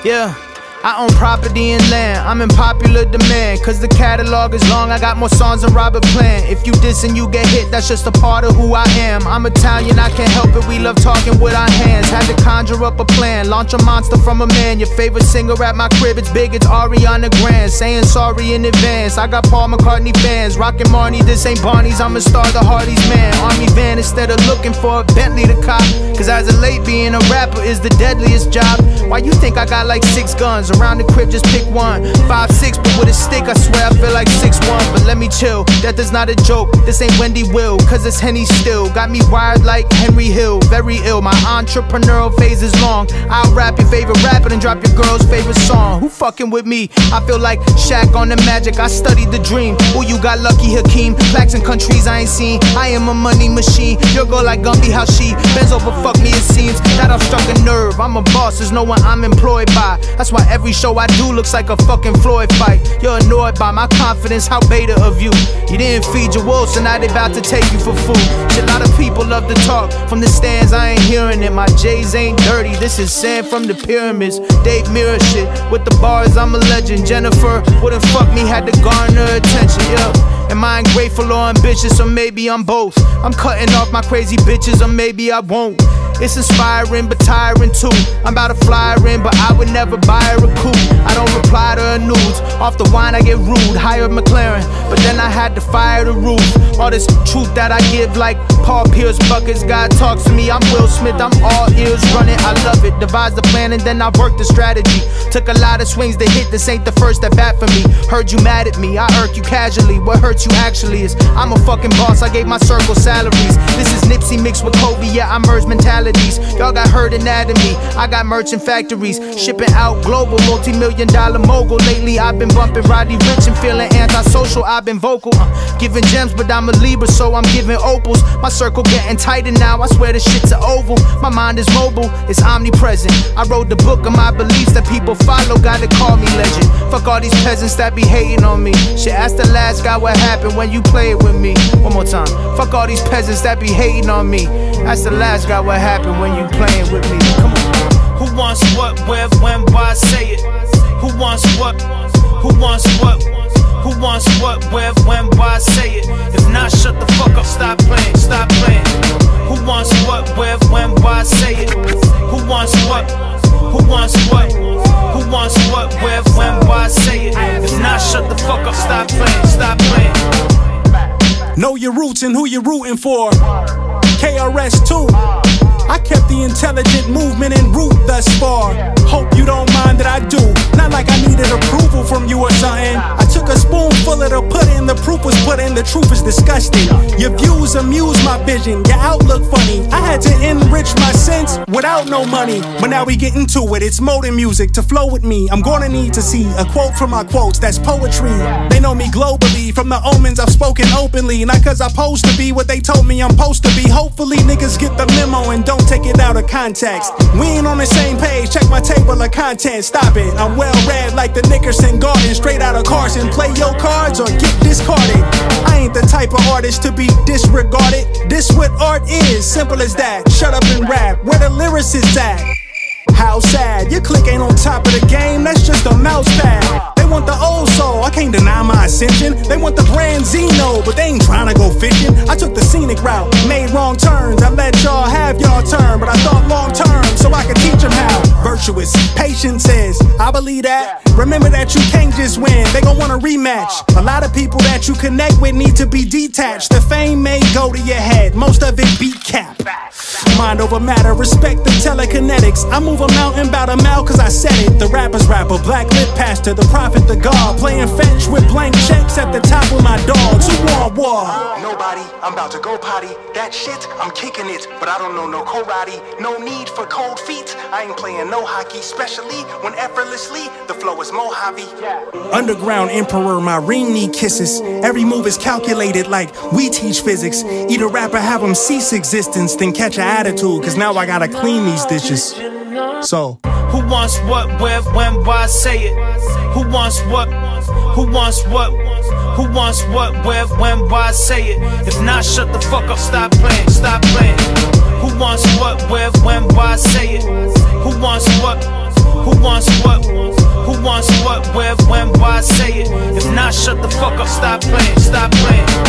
Yeah, I own property and land, I'm in popular demand. Cause the catalog is long, I got more songs than Robert Plant. If you diss and you get hit, that's just a part of who I am. I'm Italian, I can't help it, we love talking with our hands. Had to conjure up a plan, launch a monster from a man. Your favorite singer at my crib, it's big, it's Ariana Grande. Saying sorry in advance, I got Paul McCartney fans. Rockin' Marnie, this ain't Barney's, I'm a star, the Hardy's man. Army van instead of looking for a Bentley to cop. Cause as of late, being a rapper is the deadliest job. Why you think I got like 6 guns? Around the crib, just pick one. 5'6", but with a stick, I swear I feel like 6'1". But let me chill, death is not a joke. This ain't Wendy Will, cause it's Henny still. Got me wired like Henry Hill, very ill. My entrepreneurial phase is long. I'll rap your favorite rapper and drop your girl's favorite song. Who fucking with me? I feel like Shaq on the Magic, I studied the dream. Who you got lucky, Hakeem? Plaques in countries I ain't seen. I am a money machine. Your girl like Gumby, how she bends over, fuck me it seems. That I've struck a nerve, I'm a boss, there's no one I'm employed by. That's why every show I do looks like a fucking Floyd fight. You're annoyed by my confidence, how beta of you. You didn't feed your wolves, so now they about to take you for food. Shit, a lot of people love to talk from the stands, I ain't hearing it. My J's ain't dirty, this is sand from the pyramids. Dave Mirror shit, with the bars I'm a legend. Jennifer wouldn't fuck me, had to garner attention, yeah. Am I ungrateful or ambitious, or maybe I'm both? I'm cutting off my crazy bitches, or maybe I won't. It's inspiring but tiring too. I'm about to fly her in, but I would never buy her a coupe. I don't reply to her nudes, off the wine I get rude. Hired McLaren, but then I had to fire the roof. All this truth that I give like Paul Pierce buckets. God talks to me, I'm Will Smith, I'm all ears running. I love it, devise the plan and then I work the strategy. Took a lot of swings to hit, this ain't the first at bat for me. Heard you mad at me, I irk you casually. What hurts you actually is I'm a fucking boss, I gave my circle salaries. This is Nipsey mixed with Kobe, yeah I merge mentality. Y'all got herd anatomy, I got merchant factories. Shipping out global, multi-million-dollar mogul. Lately I've been bumping Roddy Ricch and feeling antisocial. I've been vocal, giving gems but I'm a Libra, so I'm giving opals. My circle getting tighter now, I swear this shit's an oval. My mind is mobile, it's omnipresent. I wrote the book of my beliefs that people follow, gotta call me legend. Fuck all these peasants that be hating on me. Shit, ask the last guy what happened when you played with me. One more time. Fuck all these peasants that be hating on me. Ask the last guy what happened when you playing with me. Come on. Who wants what, where, when, why, say it? Who wants what? Who wants what? Who wants what, where, when, why, say it? If not, shut the fuck up, stop playing, stop playing. Who wants what, where, when, why, say it? Who wants what? Who wants what? Who wants what, where, when, why, say it? If not, shut the fuck up, stop playing, stop playing. Know your roots and who you're rooting for. KRS-Two. I kept the intelligent movement en route thus far. Hope you don't mind that I do. Not like I needed approval from you or something. I took a spoonful of the pudding, the proof was put in, the truth is disgusting. Your views amuse my vision, your outlook funny. I had to enrich my sense without no money. But now we get into it, it's modern music to flow with me. I'm gonna need to see a quote from my quotes, that's poetry. They know me globally, from the omens I've spoken openly. Not cause I'm supposed to be what they told me I'm supposed to be. Hopefully niggas get the memo and don't take it out of context. We ain't on the same page, check my table of content, stop it. I'm well read like the Nickerson Garden, straight out of Carson. Play your cards or get discarded. I ain't the type of artist to be disregarded. This what art is, simple as that. Shut up and rap, where the lyricists at? How sad, your clique ain't on top of the game, that's just a mouse pad. They want the old soul, I can't deny my ascension. They want the brand Zeno, but they ain't trying to go fishing. I took the scenic route, made wrong turns. I let y'all have y'all turn, but I thought long term, so I could teach them how. Virtuous, patience is, I believe that. Remember that you can't just win, they gon' want a rematch. A lot of people that you connect with need to be detached. The fame may go to your head, most of it beat cap. Mind over matter, respect the telekinetics. I move a mountain bout a mile cause I said it. The rapper's rapper, black lip pastor, the prophet, the god. Playing fetch with blank checks at the top with my dogs. Who want war? Nobody, I'm about to go potty. That shit, I'm kicking it, but I don't know no karate. No need for cold feet, I ain't playing no hockey. Especially when effortlessly, the flow is Mojave. Underground emperor, my ring need kisses. Every move is calculated like we teach physics. Eat a rapper, have him cease existence, then catch an attitude, cause now I gotta clean these dishes. So who wants what, where, when, why, say it? Who wants what? Who wants what? Who wants what, where, when, why, say it? If not, shut the fuck up, stop playing, stop playing. Who wants what, where, when, why, say it? Who wants what? Who wants what? Who wants what? Where, when, why say it? If not, shut the fuck up, stop playing, stop playing.